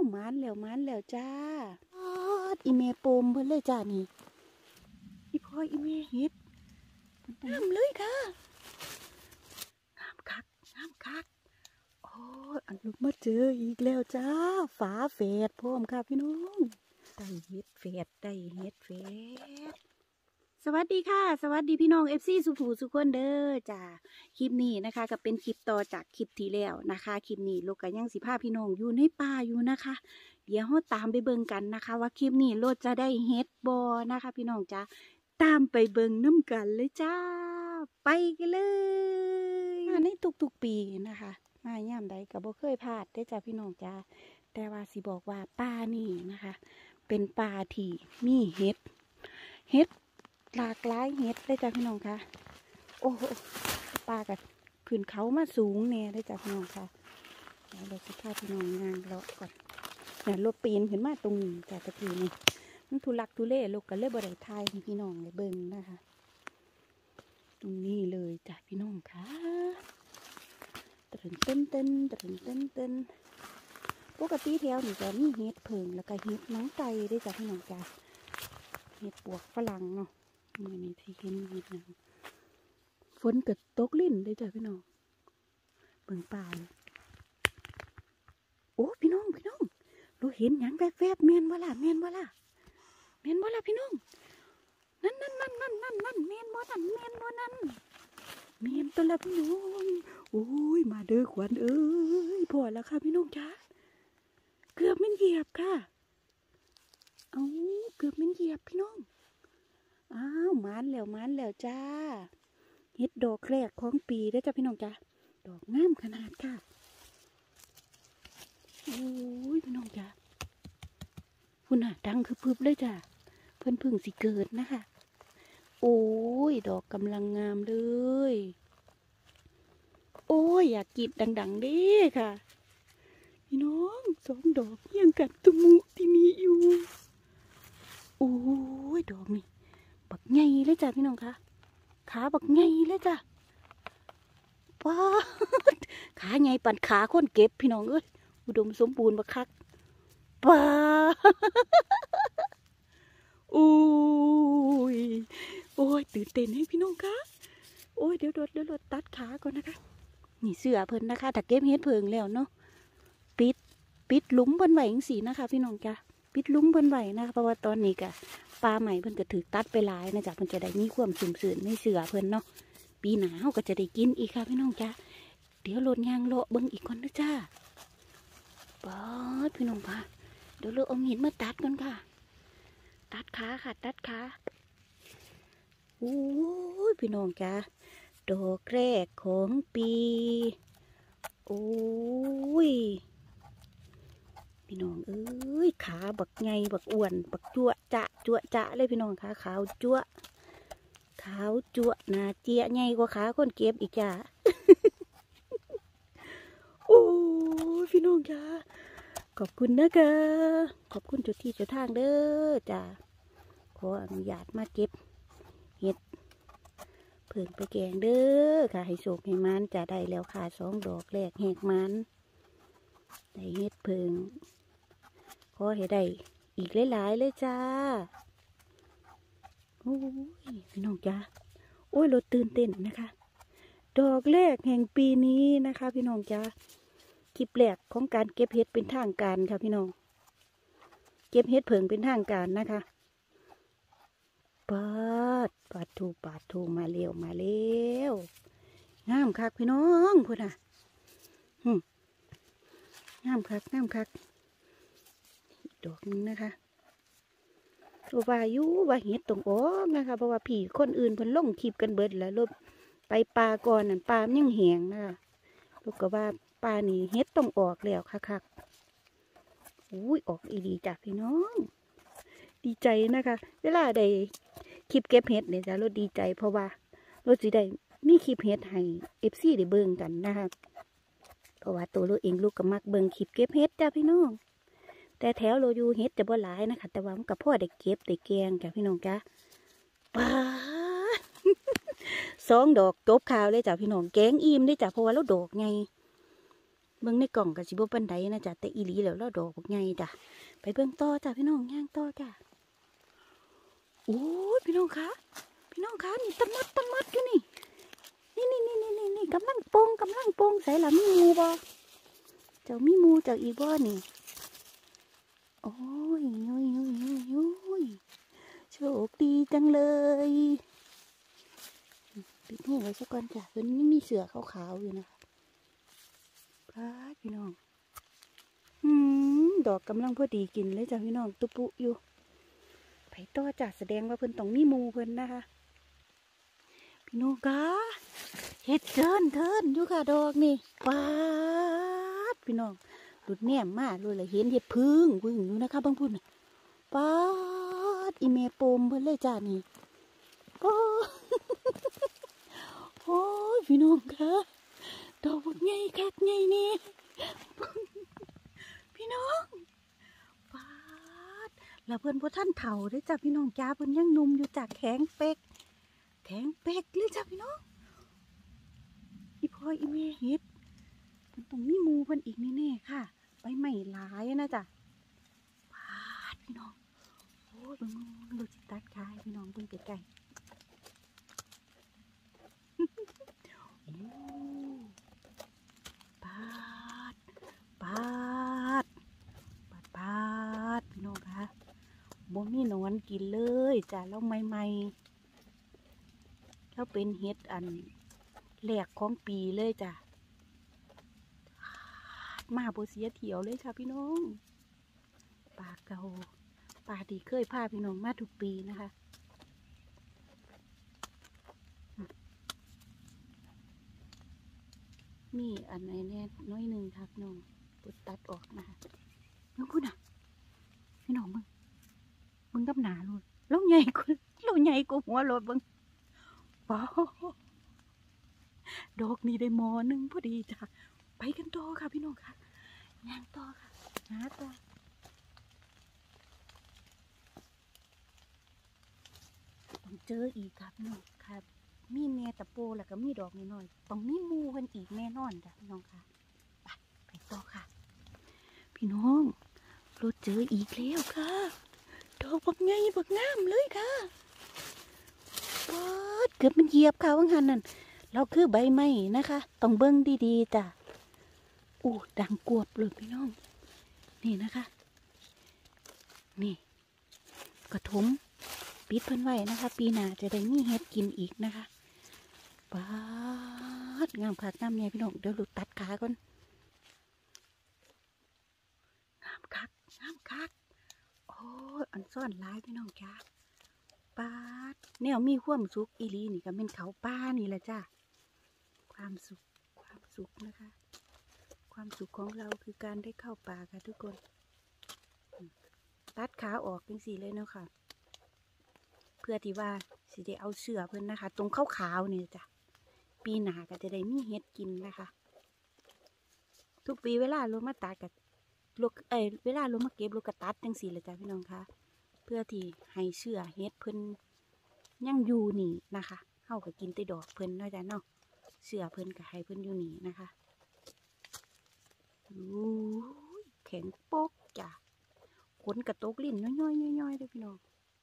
หมานแล้วจ้าอีเมโปมเพิ่นเลยจ้านี่อีพ่ออีเมเฮ็ดงามเลยค่ะงามคักโอ้ยอันลูกมาเจออีกแล้วจ้าฝาแฝดพร้อมค่ะพี่น้องได้เฮ็ดแฝดสวัสดีค่ะสวัสดีพี่น้องเอฟซีสุภูสุคนเด้อจ้าคลิปนี้นะคะก็เป็นคลิปต่อจากคลิปที่แล้วนะคะคลิปนี้ลูกก็ยังสิพาพี่น้องอยู่ในป่าอยู่นะคะเดี๋ยวเราตามไปเบิ่งกันนะคะว่าคลิปนี้โลดจะได้เฮ็ดบ่นะคะพี่น้องจ้าตามไปเบิ่งน้ำกันเลยจ้าไปกันเลยมาในทุกๆปีนะคะมาย่ามใดก็บ่เคยพลาดได้จ้าพี่น้องจ้าแต่ว่าสิบอกว่าป่านี่นะคะเป็นป่าที่มีเฮ็ดหลากหลายเห็ดได้จ้ะพี่น้องค่ะโอ้โหปลากับขึ้นเขามาสูงเนี่ยได้จ้ะพี่น้องค่ะเราจะพาพี่น้องงานเลาะก่อนเนี่ยรถปีนขึ้นมาตรงนี้จ้ะตะกี้นี่มันทุลักทุเลลูกกันเลยบ่ได้ทายให้พี่น้องเลยเบิ่งนะคะตรงนี้เลยจ้ะพี่น้องค่ะตื่นเต้นปกติแถวนี่จะมีเห็ดเพิงแล้วก็เห็ดหนังไก่ได้จ้ะพี่น้องจ้ะเห็ดปวกฝรั่งเนาะมือนี้ที่เห็นเห็ดนะฝนเกิดตกลิ่นเลยจ้ะพี่น้องเบิ่งป่าโอ้พี่น้องเราเห็นหยังแวบๆแม่นบ่ล่ะพี่น้องนั่นแม่นบ่นั่นแม่นบ่นั่นแม่นตัวละพี่น้องโอ้ยมาเด้อขวัญเอ้ยพอแล้วค่ะพี่น้องจ้าเกือบมันเหยียบค่ะเอาเกือบมันเหยียบพี่น้องอ้าวหมานแล้วจ้าเฮ็ดดอกแรกของปีได้จ้ะพี่น้องจ้าดอกงามขนาดค่ะโอ้ยพี่น้องจ้าพุ่นน่ะดังคือพึบเลยจ้าเพิ่นพึ่งสิเกิดนะคะโอ้ยดอกกำลังงามเลยโอ้ยอยากกรีดดังๆดิค่ะพี่น้องสองดอกยังกัดตุมุที่มีอยู่โอ้ยดอกนี่บักใหญ่เลยจ้ะพี่น้องคะขาบักใหญ่เลยจ้ะว้าขาใหญ่ปั่นขาคนเก็บพี่น้องเอ้ยอุดมสมบูรณ์บักคักว้าโอ้ยตื่นเต้นให้พี่น้องคะโอ้ยเดี๋ยวรถตัดขาก่อนนะคะนี่เสือเพิ่นนะคะถ้าเก็บเฮ็ดเพิงแล้วเนาะปิดหลุมเพิ่นไว้จังซี่นะคะพี่น้องจ้ะปิดหลุมเพิ่นไว้นะคะเพราะว่าตอนนี้ก็ปลาใหม่เพิ่นก็ถือตัดไปหลายนะจ๊ะเพิ่นจะได้มีความสุ่มสื่นในเสือเพิ่นเนาะปีหน้าเฮาก็จะได้กินอีกค่ะพี่น้องจ้ะเดี๋ยวรถยางเลาะเบิ่งอีกก่อนนะจ้าป๊อดพี่น้องค่ะเดี๋ยวเราเอาหินมาตัดก่อนค่ะตัดขาค่ะตัดขาโอ้ยพี่น้องจ้ะดอกแรกของปีโอ้ยพี่น้องเอ้ยขาบักไงบักอ้วนบักจั่วจะเลยพี่น้องขาขาวจั่วหนาเจี๊ยไงกว่าขาคนเก็บอีกจ้า โอ้พี่น้องจ้าขอบคุณนะคะขอบคุณเจ้าที่เจ้าทางเด้อจ้าขออนุญาตมาเก็บเห็ดเพิ่งไปแกงเด้อค่ะให้โศกให้มันจะได้แล้วค่ะ2 ดอกแรกแหกมันได้เห็ดเพิ่งขอให้ได้อีกหลายๆเลยจ้าโอ้ยพี่น้องจ้าโอ้ยรถตื่นเต้นนะคะดอกแรกแห่งปีนี้นะคะพี่น้องจ้าคลิปแรกของการเก็บเห็ดเป็นทางการค่ะพี่น้องเก็บเห็ดเผิงเป็นทางการนะคะปาดถูมาเร็วงามคักพี่น้องพุ่นน่ะงามคักดอกนึงนะคะตัวว่าอยู่ว่าเห็ดตรงออกนะคะเพราะว่าผีคนอื่นเพิ่นลงคลิปกันเบิดแล้วลบไปปลาก่อนนั่นปลามันยังแห้งนะคะลูกก็ว่าปลานี่เห็ดต้องออกแล้วคักอุ้ยออกอีดีจ้ะพี่น้องดีใจนะคะเวลาได้คลิปเก็บเห็ดเนี่ยจ้ะเราดีใจเพราะว่าเราสิได้มีคลิปเห็ดให้FCได้เบิ่งกันนะคะเพราะว่าตัวเราเองลูกก็มักเบิ่งคลิปเก็บเห็ดจ้ะพี่น้องแต่แถวเราอยู่เห็ดจะบ่หลายนะคะแต่ว่ามันกับพ่อได้เก็บได้แกงจ้ะพี่น้องจ้ะป้า 2 ดอกจบข่าวเลยจ้ะพี่น้องแกงอิ่มได้จ้ะเพราะว่าเราดอกไงเบิ่งในกล่องกับสิบปันไดนะจ้ะแต่อีหลีแล้วดอกบักใหญ่จ้ะไปเบิ่งต่อจ้ะพี่น้องย่างต่อจ้ะโอ้ยพี่น้องคะนี่ต้นมัดอยู่นี่กำลังโป่งใส่ละมีงูบ่เจ้ามีงูเจ้าอีบ่นี่โอ้ยโชคดีจังเลยปิดหูไว้สักก่อนจ้ะเพิ่นยังมีเสือขาวๆอยู่นะคะพี่น้องดอกกำลังพอดีกินเลยจ้ะพี่น้องตุปุอยู่ไผต่อจ้ะแสดงว่าเพิ่นต้องมีหมู่เพิ่นนะคะพี่น้องกะเฮ็ดเทินอยู่ค่ะดอกนี่พี่น้องหลุดแนมมากเลยละเห็นเห็ดพึ่งอยู่นะคะบางพุ่นอีเมโปมเพิ่นเลยจ้ะนี่โอ้ยพี่น้องคะดอกบักใหญ่คักใหญ่นี่พี่น้องแล้วเพิ่นบ่ทันเฒ่าเด้จ้ะพี่น้องจ้าเพิ่นยังหนุ่มอยู่จากแข็งเป๊กเลยจ้ะพี่น้องอีพ่ออีแม่เฮ็ดมันต้องมีหมู่เพิ่นอีกแน่ๆค่ะใบไม้หลายนะจ้ะพี่น้องโอ้ยเบิ่งดูสิตัดขายพี่น้องเบิ่งใกล้ๆโอ้ปาดพี่น้องคะบ่มีหนอนกินเลยจ้ะแล้วใหม่ๆแล้วเป็นเห็ดอันแรกของปีเลยจ้ะมาบ่เสียเที่ยวเลยค่ะพี่น้องป่าเก่าป่าที่เคยพาพี่น้องมาทุกปีนะคะมีอันไหนแน่น้อยหนึ่งครับน้องปุดตัดออกนะคะน้องพูดอ่ะพี่น้องมึงกับหนาลูกเราใหญ่กว่าหัวรถมึงว้าวดอกนี้ได้หมอหนึ่งพอดีจ้ะไปกันต่อค่ะพี่น้องค่ะย่างต่อค่ะหาต่อต้องเจออีกครับพี่น้องครับมีแม่ตะโปแล้วก็มีดอกน้อยๆต้องมีมูกันอีกแน่นอนจ้ะพี่น้องค่ะไปต่อค่ะพี่น้องเราเจออีกแล้วค่ะดอกบักไงบักงามเลยค่ะเกือบมันเหยียบค่ะว่างหันนั่นเราคือใบไม้นะคะต้องเบิ้งดีๆจ้ะดังกวบเลยพี่น้องนี่นะคะนี่กระถมปิดเพิ่นไว้นะคะปีหน้าจะได้มีเห็ดกินอีกนะคะงามค่ะงามเนี่ยพี่น้องเดี๋ยวหลุดตัดขาก่อนงามคักโอ้ยอันซ่อนหลายพี่น้องจ้าแนวมีความสุขอีลีนี่ก็เป็นเขาป้านี่แหละจ้าความสุขนะคะความสุขของเราคือการได้เข้าป่าค่ะทุกคนตัดขาออกจังสีเลยเนาะค่ะเพื่อที่ว่าสิได้เอาเสือเพิ่นนะคะตรงขาวๆนี่จ้ะปีหน้าก็จะได้มีเห็ดกินนะคะทุกปีเวลาลงมาตัดกับเวลาลงมาเก็บลูกกระตัดจังสีเลยจ้ะพี่น้องคะเพื่อที่ให้เสือเห็ดเพิ่นยังอยู่นี่นะคะเข้ากับกินแต่ดอกเพิ่นน้อยจ้ะเนาะเสือเพิ่นกับให้เพิ่นอยู่นี่นะคะแข็งโป๊กจ้ะขนกระตกลิ้นย่อยเลยพี่น้อง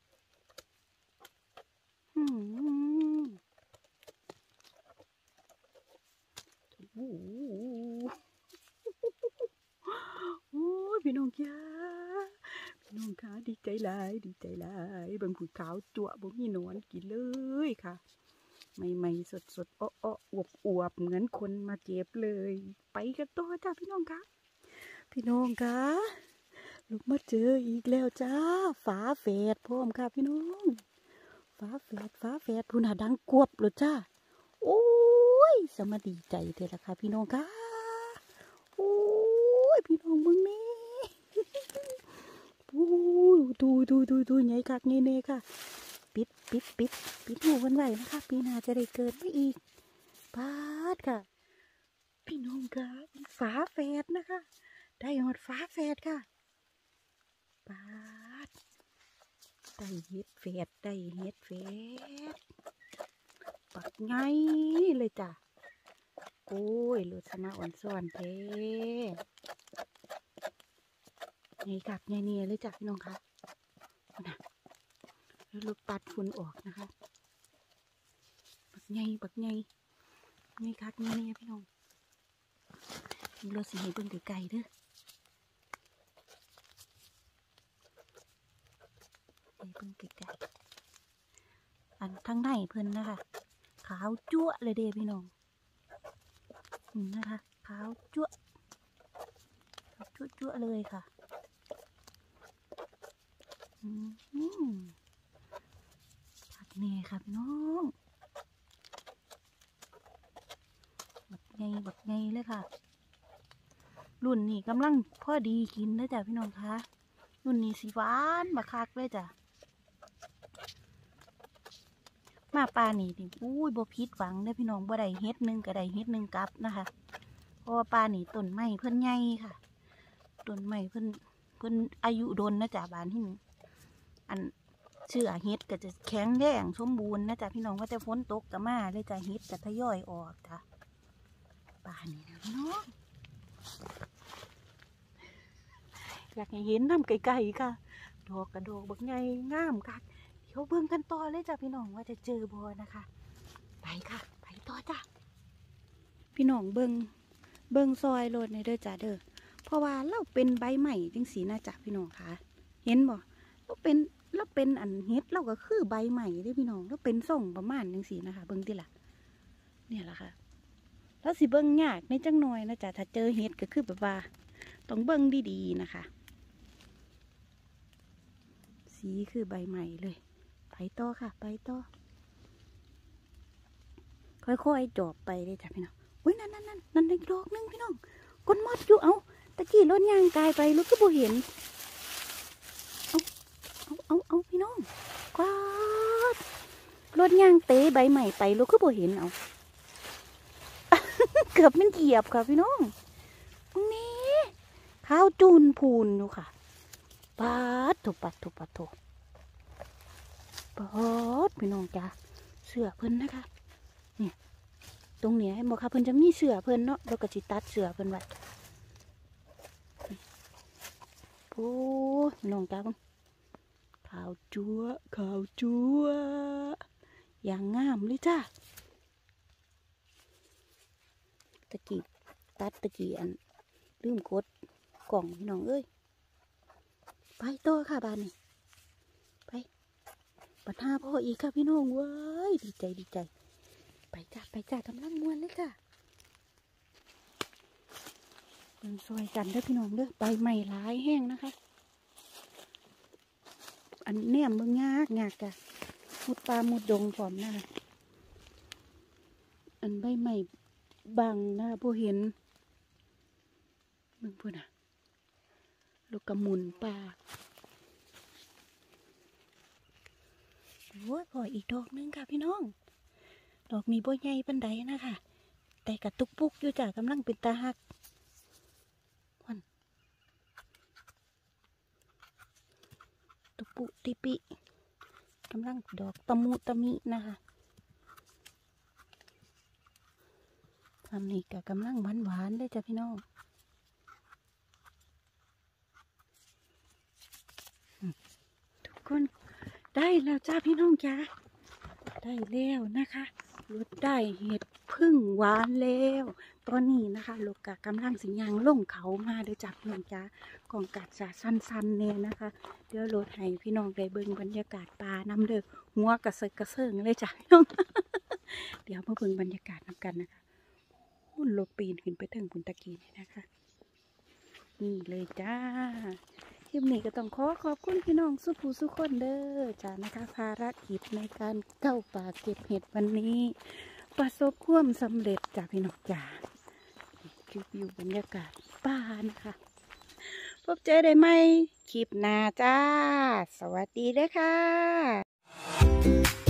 พี่น้องจ้าพี่น้องคะดีใจหลายบางผู้ขาวจั่วบ่มีหนอนกินเลยค่ะใหม่สดอวบเหมือนคนมาเก็บเลยไปกันต่อจ้าพี่น้องคะลูกมาเจออีกแล้วจ้าฝาแฝดพร้อมค่ะพี่น้องฝาแฝดพูน่าดังกวบเลยจ้าโอ้ยสมาดีใจเถอะละค่ะพี่น้องค่ะโอ้ยพี่น้องมึงนี่โอ้ดูใหญ่คักนี่ค่ะปิดหูกันไว้นะคะปีหน้าจะได้เกิดไม่อีกค่ะพี่น้องค่ะฝาแฝดนะคะได้หอดฝาแฝดค่ะได้เห็ดแฝดปักไงเลยจ้ะโอ้ยลูกชนะอ่อนซ่อนเท่นี่กับไงเนี่ยเลยจ้ะพี่น้องคะนะแล้วลูกตัดฝุ่นออกนะคะบักไงนี่คักไงเนี่ยพี่น้องเราสิให้เบิ่งไกลๆเด้อให้เบิ่งไกลๆอันทั้งในเพิ่นนะคะขาวจั่วเลยเด้พี่น้องนะคะขาวจั่วเลยค่ะผักเนี่ยค่ะพี่น้องบักไงเลยค่ะรุ่นนี้กำลังพอดีกินนะจ๊ะพี่น้องคะรุ่นนี้สีหวานบักคักเลยจ้ะมาปลานี่ดิอุ้ยบ่ผิดหวังเลยพี่น้องบ่ได้เฮ็ดนึงก็ได้เฮ็ดนึงกลับนะคะเพราะว่าปลานี่ต้นไม้เพิ่นใหญ่ค่ะต้นไม้เพิ่นอายุดนนะจ๊ะบ้านที่นี่อันเชื้อเฮ็ดก็จะแข็งแรงสมบูรณ์นะจ๊ะพี่น้องว่าแต่ฝนตกก็มาเลยจ้ะเฮ็ดจะทยอยออกจ้ะปลานี่นะพี่น้องอยากให้เห็นน้ำไกลๆค่ะดอกกระโดดบักไงงามค่ะเดี๋ยวเบิ่งกันต่อเลยจ้ะพี่น้องว่าจะเจอบ่นะคะไปค่ะไปต่อจ้ะพี่น้องเบิ่งซอยโลดในเด้อจ้ะเด้อเพราะว่าเราเป็นใบใหม่จังสีนะจ้ะพี่น้องค่ะเห็นบ่เราเป็นอันเฮ็ดเราก็คือใบใหม่เด้อพี่น้องเราเป็นส่งประมาณจังสีนะคะเบิ่งติล่ะเนี่ยล่ะค่ะแล้วสิเบิ่งยากในจังหน่อยนะจ้ะถ้าเจอเฮ็ดก็คือแบบว่าต้องเบิ่งดีๆนะคะสีคือใบใหม่เลยไปต่อค่ะไปต่อค่อยๆจอบไปเลยจ้ะพี่น้องอุ้ยนั่นอีกดอกนึงพี่น้องก้นมอดอยู่เอาตะกี้รถยางกายไปรถก็บ่เห็นเอาพี่น้องกวาดรถยางเตะใบใหม่ไปรถก็บ่เห็นเอา เกือบมันเหยียบค่ะพี่น้องตรงนี้ข้าวจูนพูนอยู่ค่ะปัดโถปัดโถพี่น้องจ้าเสือเพิ่นนะคะเนี่ยตรงเนี้ยบอกค่ะเพิ่นจะมีเสือเพิ่นเนาะเราก็จิตัดเสือเพิ่นไว้โอ้พี่น้องจ้าขาวจั๊วอย่างงามเลยจ้าตะกี้ตัดตะกี้อันลืมกดกล่องพี่น้องเอ้ยไปต่อค่ะบ้านนี่ไปปัดหาพ่ออีกค่ะพี่น้องเว้ยดีใจไปจ้ากำลังม้วนเลยค่ะมันซอยกันเด้อพี่น้องเด้อใบใหม่หลายแห้งนะคะอันแหนมมึงยากจ้ะมุดปลามุดดงพร้อมนะคะอันใบใหม่บางนะพวกเห็นมึงพูดนะลูกกระมุนปลาโอ้ยพออีกดอกนึงค่ะพี่น้องดอกนี้บ่ใหญ่ปานใดนะคะแต่กระตุกปุกอยู่จ้ะกำลังเป็นตาหักตุปุติปิกำลังดอกตะมุตะมินะคะทำนี่ก็กำลังหวานเลยจ้ะพี่น้องทุกคนได้แล้วจ้าพี่น้องจ้าได้แล้วนะคะรถได้เห็ดพึ่งหวานแล้วตอนนี้นะคะลูกกะกำลังสิยางลงเขามาเดี๋ยวจับพี่น้องจ้ากองกัดสาสั้นๆเนี่ยนะคะเดี๋ยวรถให้พี่น้องได้เบิ่งบรรยากาศป่าน้ำเด้อหัวกระเซิงเลยจ้ะพี่น้อง เดี๋ยวมาเบิ่งบรรยากาศนำกันนะคะหุ่นรถปีนขึ้นไปถึงบุญตะกี้นี่นะคะนี่เลยจ้าคลิปนี้ก็ต้องขอบคุณพี่น้องสุภูสุคนเด้อจ้านะคะภารกิจในการเข้าป่าเก็บเห็ดวันนี้ประสบความสำเร็จจ้าพี่น้องจ้าคลิปวิวบรรยากาศป่านะคะพบเจอได้ไหมคลิปหน้าจ้าสวัสดีเลยค่ะ